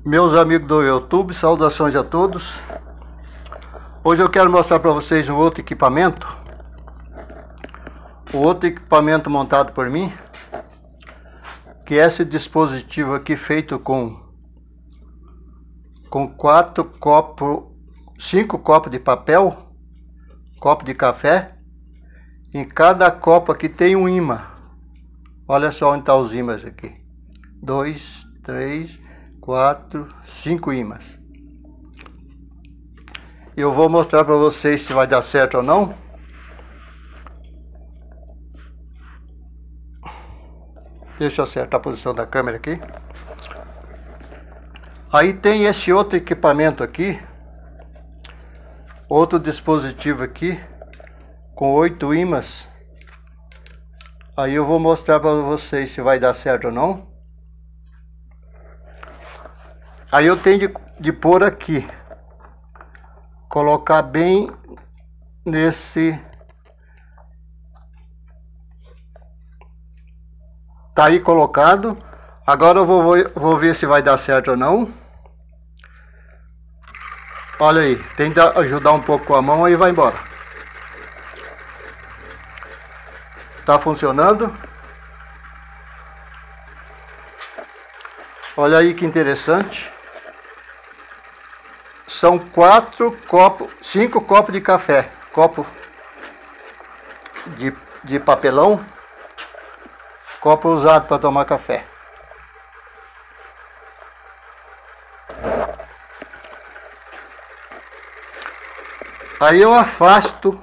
Meus amigos do YouTube, saudações a todos. Hoje eu quero mostrar para vocês um outro equipamento. O outro equipamento montado por mim, que é esse dispositivo aqui feito com 5 copos de papel, copo de café. Em cada copo aqui tem um ímã. Olha só onde estão os ímãs aqui. 2, 3, 4, 5 ímãs. Eu vou mostrar para vocês se vai dar certo ou não. Deixa eu acertar a posição da câmera aqui. Aí tem esse outro equipamento aqui. Outro dispositivo aqui. Com 8 ímãs. Aí eu vou mostrar para vocês se vai dar certo ou não. Aí eu tenho de pôr aqui. Colocar bem nesse. Tá aí colocado. Agora eu vou ver se vai dar certo ou não. Olha aí, tenta ajudar um pouco com a mão, aí vai embora. Tá funcionando. Olha aí que interessante. São 5 copos de café. Copo de papelão. Copo usado para tomar café. Aí eu afasto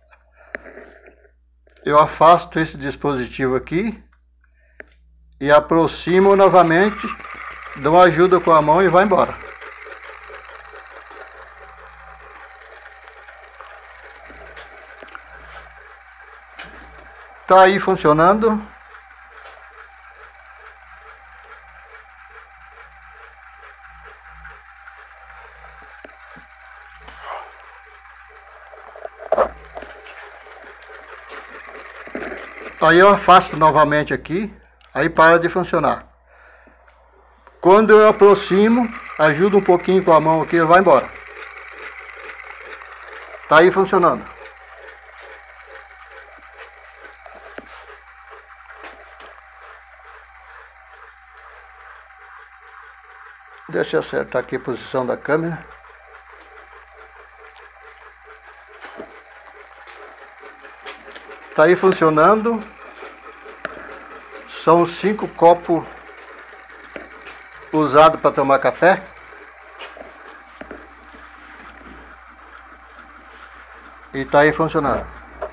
esse dispositivo aqui e aproximo novamente, dou uma ajuda com a mão e vai embora. Tá aí funcionando. Aí eu afasto novamente aqui, aí para de funcionar. Quando eu aproximo, ajudo um pouquinho com a mão aqui e vai embora. Tá aí funcionando. Deixa eu acertar aqui a posição da câmera. Tá aí funcionando. São 5 copos usados para tomar café. E tá aí funcionando.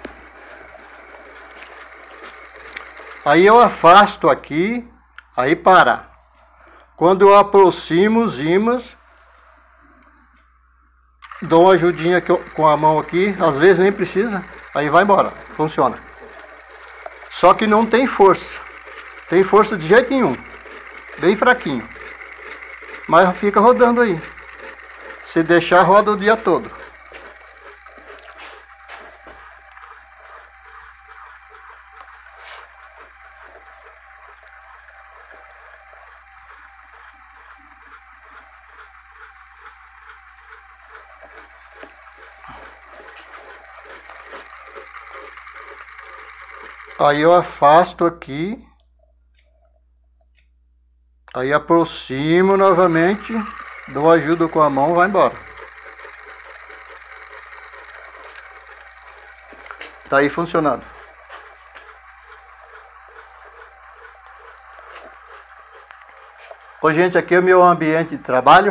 Aí eu afasto aqui, aí para. Quando eu aproximo os ímãs, dou uma ajudinha com a mão aqui, às vezes nem precisa, aí vai embora, funciona. Só que não tem força. Tem força de jeito nenhum. Bem fraquinho. Mas fica rodando aí. Se deixar, roda o dia todo. Aí eu afasto aqui. Aí aproximo novamente, dou ajuda com a mão, vai embora. Tá aí funcionando. Ô, gente, aqui é o meu ambiente de trabalho,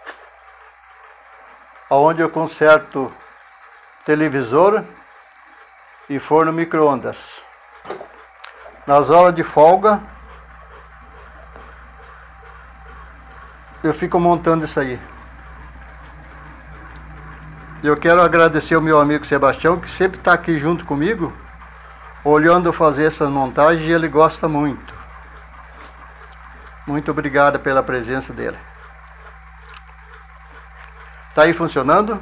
onde eu conserto televisor e forno micro-ondas. Nas horas de folga, eu fico montando isso aí. Eu quero agradecer ao meu amigo Sebastião, que sempre está aqui junto comigo, olhando eu fazer essas montagens, e ele gosta muito. Muito obrigado pela presença dele. Tá aí funcionando?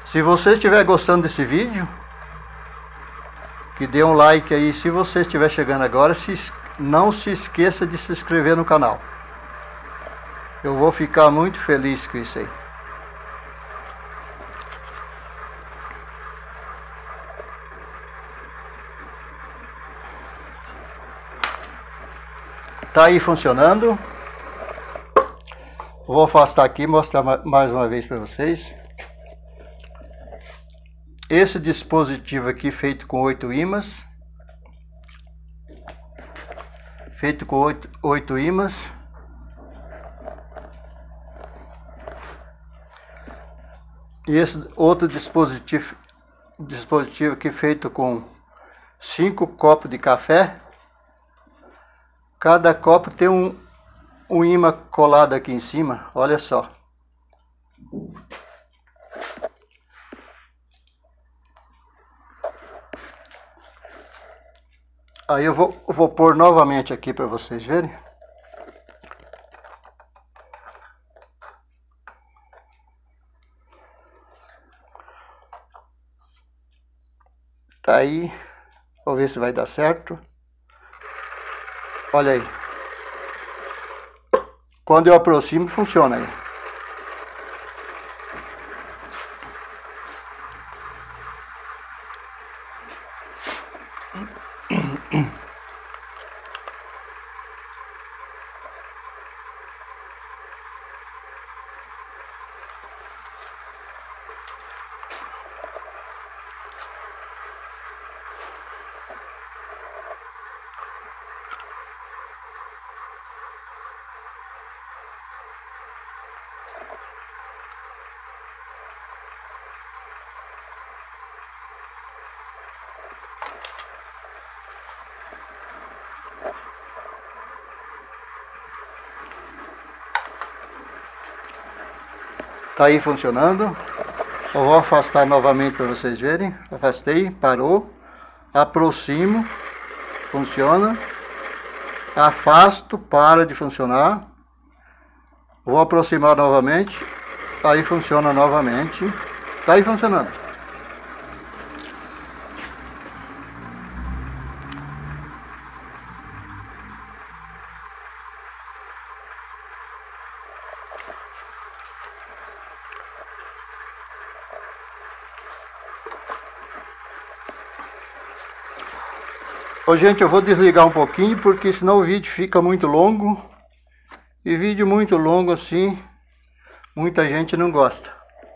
Se você estiver gostando desse vídeo, que dê um like aí. Se você estiver chegando agora, não se esqueça de se inscrever no canal. Eu vou ficar muito feliz com isso aí. Tá aí funcionando. Vou afastar aqui e mostrar mais uma vez para vocês. Esse dispositivo aqui feito com 8 ímãs. Feito com 8 ímãs. E esse outro dispositivo aqui feito com 5 copos de café. Cada copo tem um ímã colado aqui em cima, olha só. Aí eu vou pôr novamente aqui para vocês verem. Tá aí, vou ver se vai dar certo. Olha aí. Quando eu aproximo, funciona aí. Tá aí funcionando. Eu vou afastar novamente para vocês verem. Afastei, parou. Aproximo, funciona. Afasto, para de funcionar. Vou aproximar novamente. Aí funciona novamente. Tá aí funcionando. Ô, gente, eu vou desligar um pouquinho, porque senão o vídeo fica muito longo. E vídeo muito longo assim, muita gente não gosta.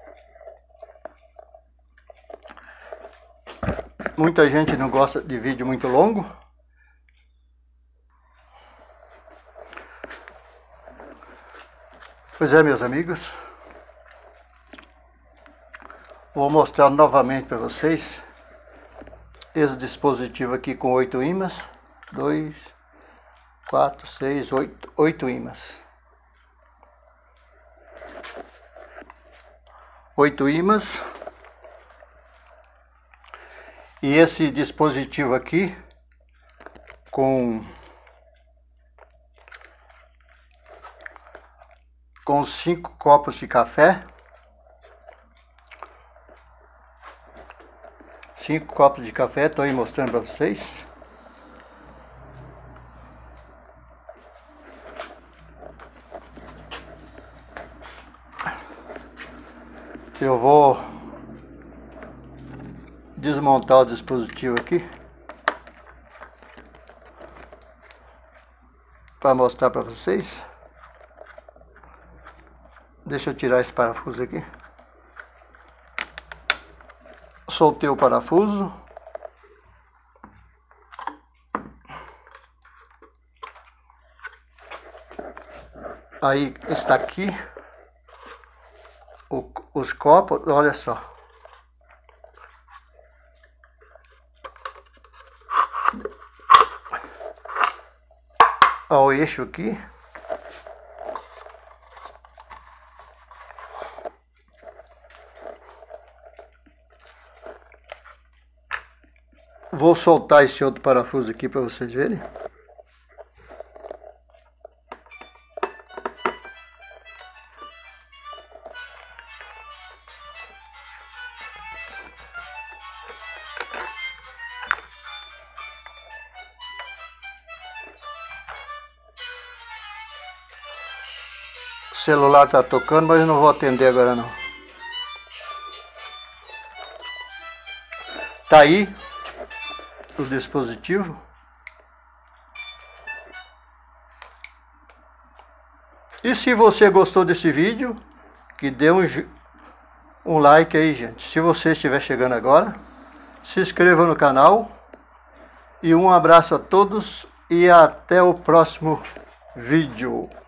Muita gente não gosta de vídeo muito longo. Pois é, meus amigos. Vou mostrar novamente para vocês. Esse dispositivo aqui com 8 ímãs. 2, 4, 6, 8 ímãs. 8 ímãs. E esse dispositivo aqui com 5 copos de café. 5 copos de café, estou aí mostrando para vocês. Eu vou desmontar o dispositivo aqui para mostrar para vocês. Deixa eu tirar esse parafuso aqui. Soltei o parafuso. Aí está aqui os copos, olha só. Olha o eixo aqui. Vou soltar esse outro parafuso aqui para vocês verem. celular está tocando, mas eu não vou atender agora não. Tá aí o dispositivo. E se você gostou desse vídeo, que dê um like aí, gente. Se você estiver chegando agora, se inscreva no canal. E um abraço a todos e até o próximo vídeo.